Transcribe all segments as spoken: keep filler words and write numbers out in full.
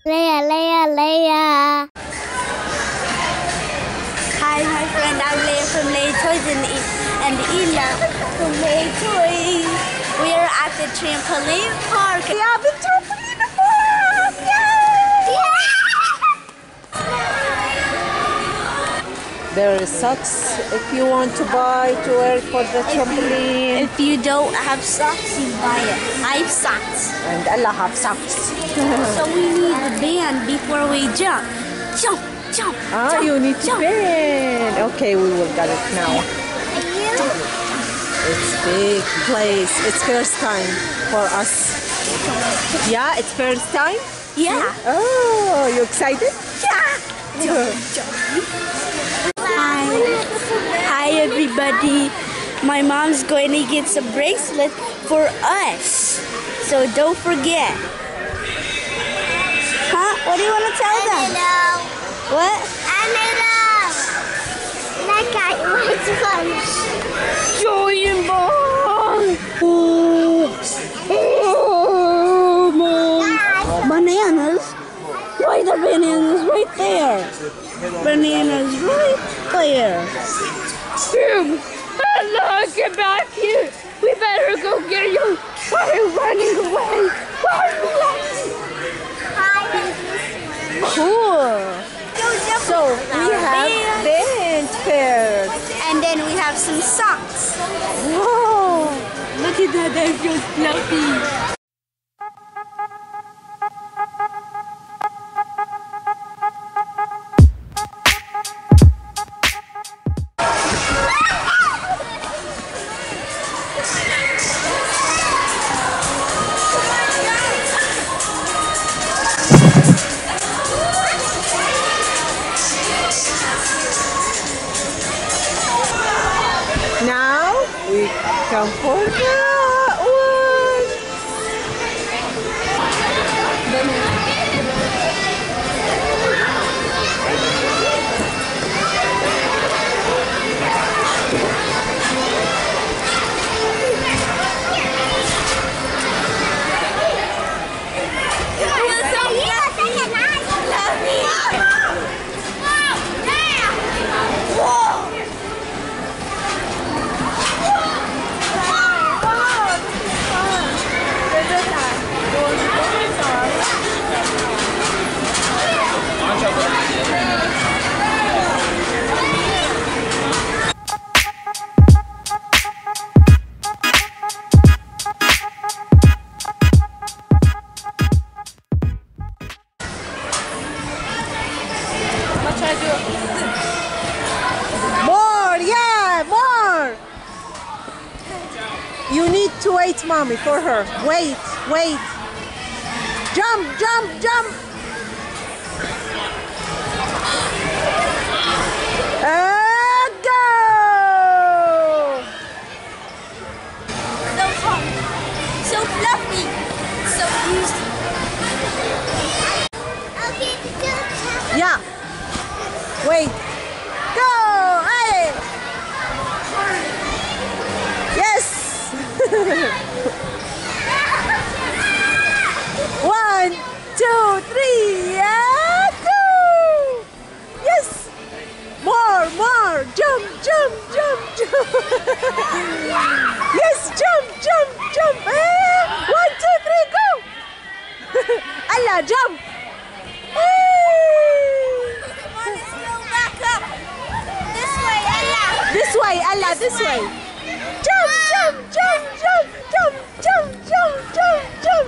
Leia, Leia, Leia. Hi, my friend. I'm Leia from Leia Toys and, e and Ila from Leia Toys. We are at the trampoline park. Yeah, the trampoline park! Yay! Yeah! There is socks if you want to buy to wear for the trampoline. If you don't have socks, you buy it. I have socks. And Allah have socks. So we need the band before we jump. Jump, jump, Ah, jump, you need to jump. bend. Okay, we will get it now. It's big place. It's first time for us. Yeah, it's first time? Yeah. Oh, you excited? Yeah. Jump, jump. Hi. Hi, everybody. My mom's going to get some bracelets for us. So don't forget. Huh? What do you want to tell them? What? I made up. That guy was fun. Giant ball. Oh. Oh, Mom. Bananas? Why the bananas right there? Bananas right there. Boom. Hello, get back here. We better go get you. Why are you running away? Why are you running? Cool. So we have band first. And then we have some socks. Whoa! Look at that, they're so fluffy. Now we come for that one. More, yeah, more. You need to wait, mommy, for her. Wait, wait. Jump, jump, jump. And go. So fun. So fluffy. So easy. Yeah. Wait. Go. Hey. Yes. One, two, three, and go. Yes. More, more. Jump, jump, jump, jump. Yes, jump, jump, jump. Eh. One, two, three, go. Allah, jump. This way, Allah, this way. Jump, jump, jump, jump, jump, jump, jump, jump, jump.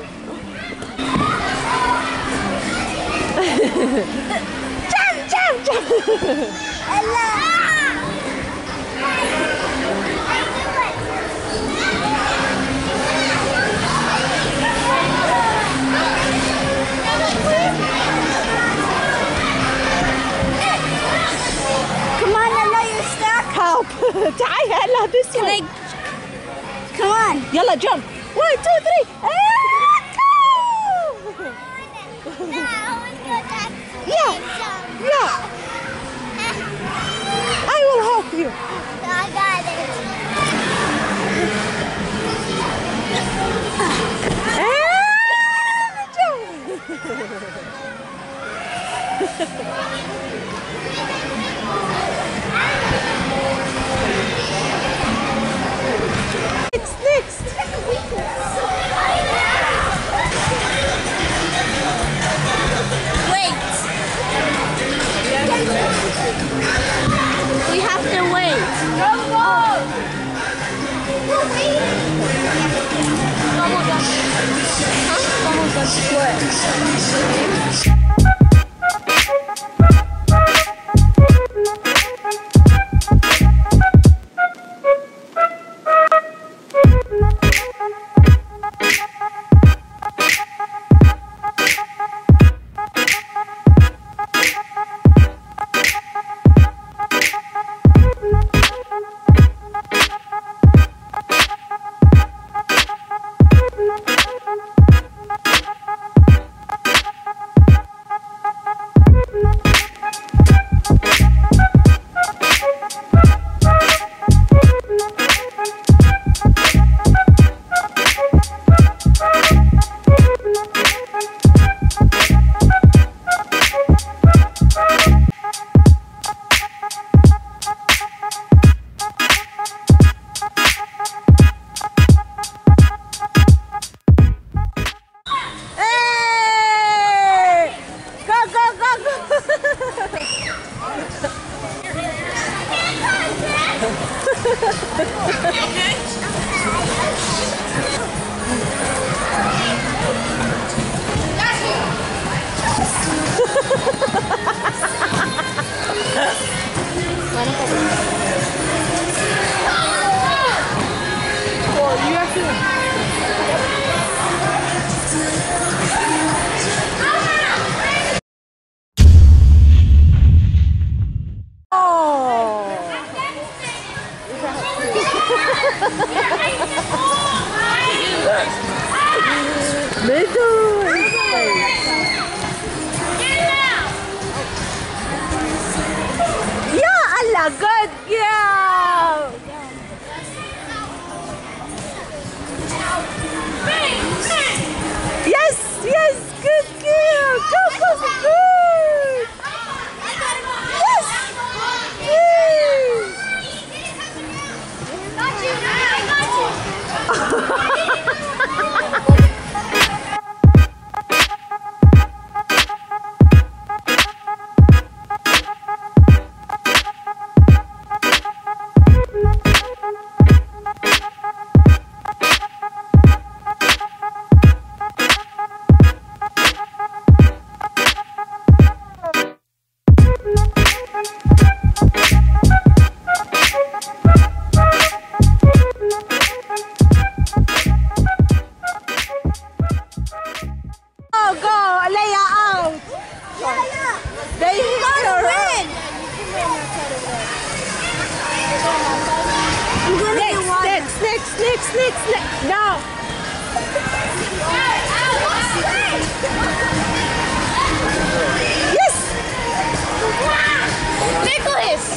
Jump, jump, jump. Allah. Come on, Allah, you're stuck. Help. تعالي هلا this Can way. I? Come on. يلا jump. One, two, three. And go. Yeah. Yeah. I will help you. I got it. And jump. Good girl! Yes, yes, good girl! Go, go, good! Yes! Next, next, next, next. No. Yes. Nicholas.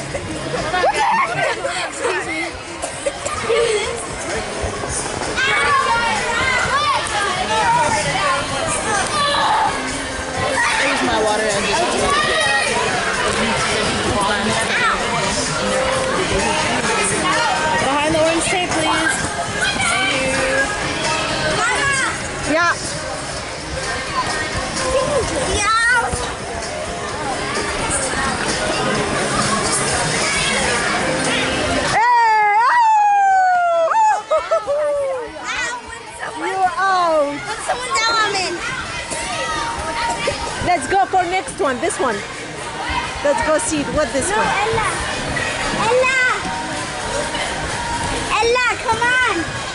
Here's my water and just behind the orange tape, please. Thank you. Yeah. Yeah. You're out. Put someone down on me. Let's go for next one. This one. Let's go see what this No, one. Ella. Ella. Ella, come on.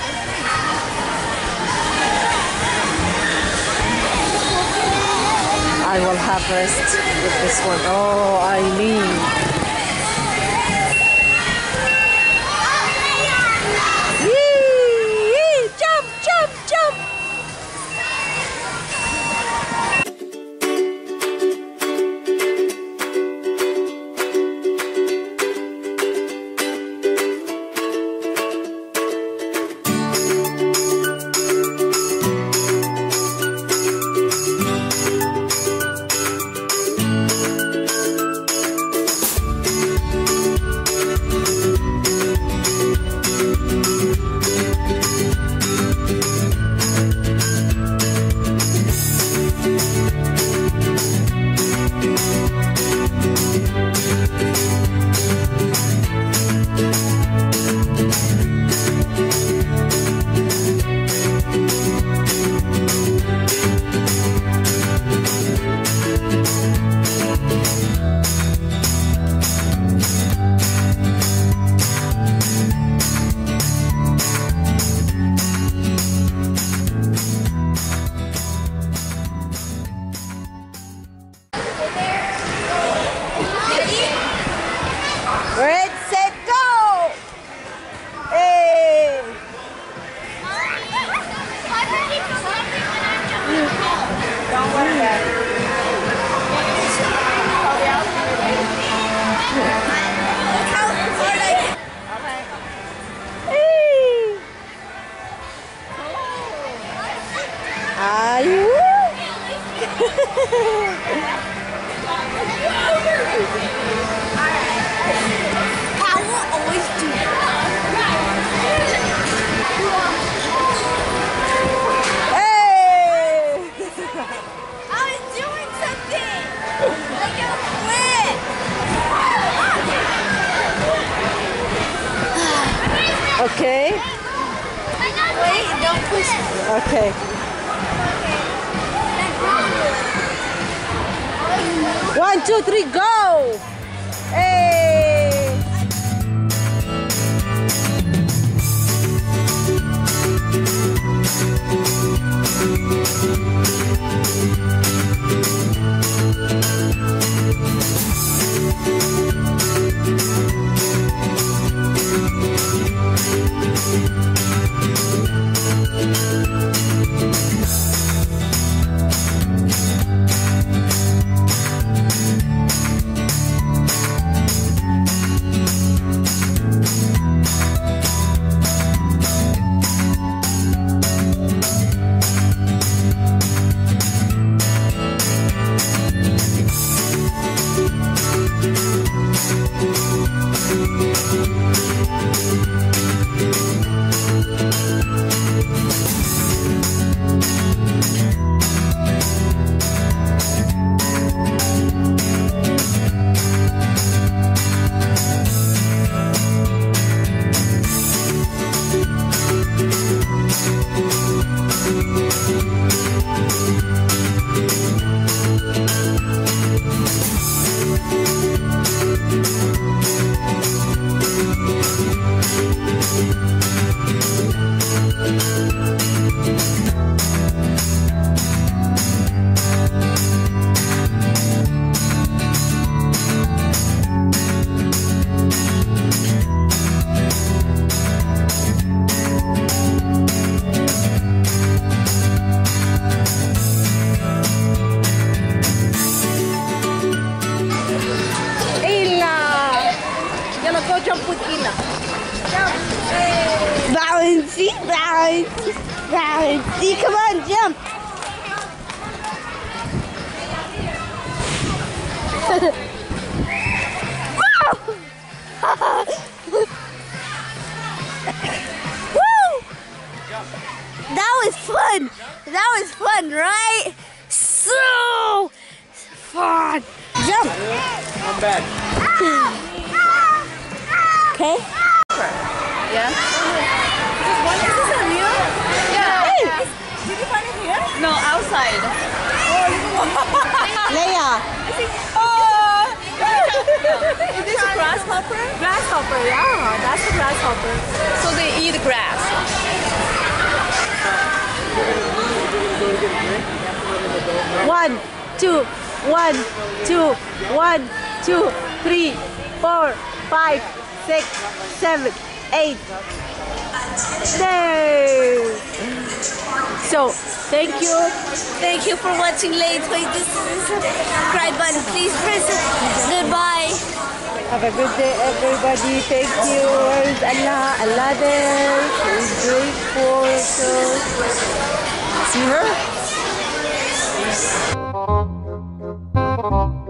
I will have rest with this one. Oh, Eileen. Yee! Jump, jump, jump. Are you? I will always do Hey! I was doing something. Like a flip. Okay. Wait, don't push me. Okay. One, two, three, go! Hey! Go jump with Ila. Bouncy, bouncy, bouncy. Come on, jump. Woo! That was fun. That was fun, right? So fun. Jump. I'm back. Okay. Yeah? This one, is this a real? Yeah. Hey. Is, did you find it here? No, outside. Leia. Oh! Is this a grasshopper? Grasshopper, yeah. That's a grasshopper. So they eat grass. One, two, one, two, one, two, three, four, five, six, seven, eight. There. So, thank you. Thank you for watching. Late. Please subscribe button. Please press it. Goodbye. Have a good day, everybody. Thank you. Where is Allah? Allah there. She's grateful. So, see her?